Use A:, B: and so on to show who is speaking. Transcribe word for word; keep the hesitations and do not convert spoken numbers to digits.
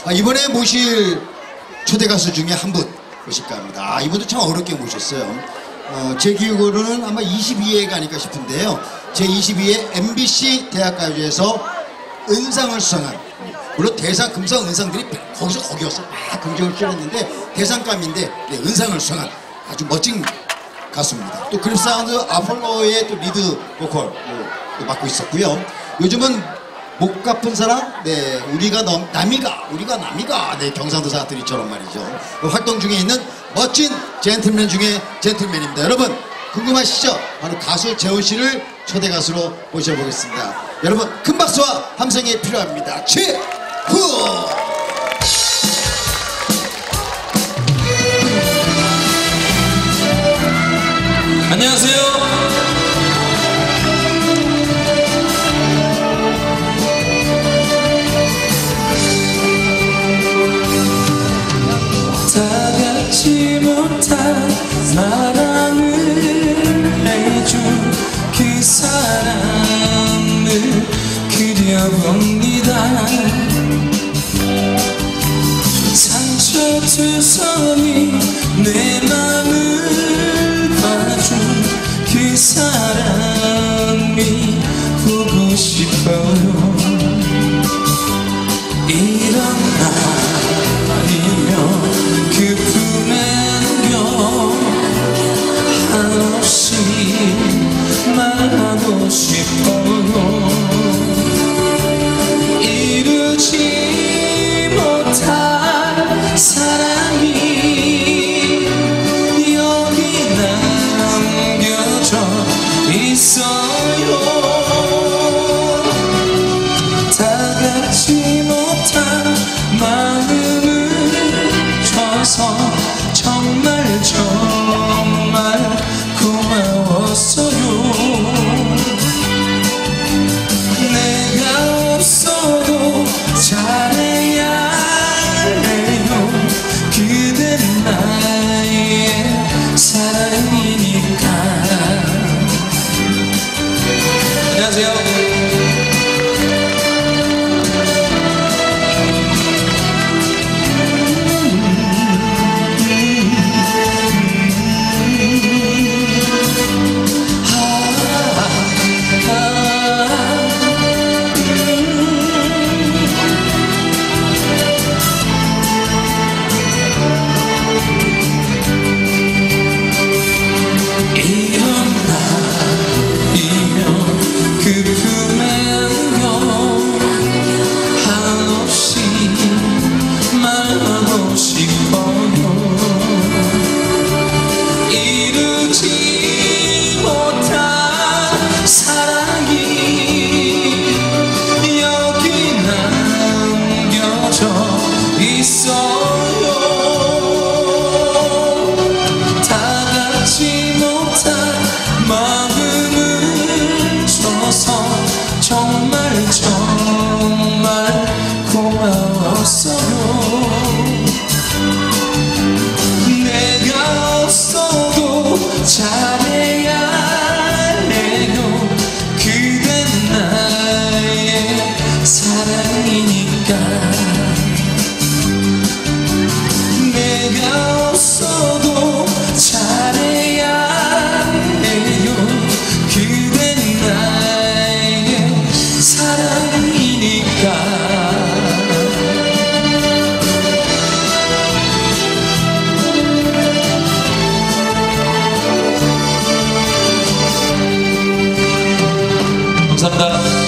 A: 아, 이번에 모실 초대 가수 중에 한 분 모실까 합니다. 아, 이분도 참 어렵게 모셨어요. 어, 제 기억으로는 아마 이십이 회가 아닐까 싶은데요. 제이십이 회 엠비씨 대학가요제에서 은상을 수상한, 물론 대상, 금상, 은상들이 거기서 거기였어. 막 긍정을 실었는데 대상감인데 네, 은상을 수상한 아주 멋진 가수입니다. 또 그립사운드 아폴로의 또 리드 보컬 또 맡고 있었고요. 요즘은 목 갚은 사람, 네, 우리가 넘, 남이가, 우리가 남이가, 네, 경상도 사투리처럼 말이죠. 활동 중에 있는 멋진 젠틀맨 중에 젠틀맨입니다. 여러분, 궁금하시죠? 바로 가수 재훈 씨를 초대 가수로 모셔보겠습니다. 여러분, 큰 박수와 함성이 필요합니다. 최후!
B: 안녕하세요. 다가지 못한 사랑을 해준 그 사람을 그려봅니다. 상처투성이 내 맘을 봐준 그 사람이 보고 싶어요. 이런 날이면 그 품에 안겨 한없이 말하고 싶어요. 이루지 못한 사랑이 여기 남겨져 있어요. 다가지 못한 마음을 줘서 정말 정말 고마웠어요. 내가 없어도 잘해야 해요. 그댄 나의 사랑이니까. 안녕하세요. 정말 정말 고마웠어요. 내가 없어도 잘해야 해요. 그댄 나의 사랑이니까. 내가 없어도 잘해야 해요. 그댄 나의 사랑이니까. 감사합니다.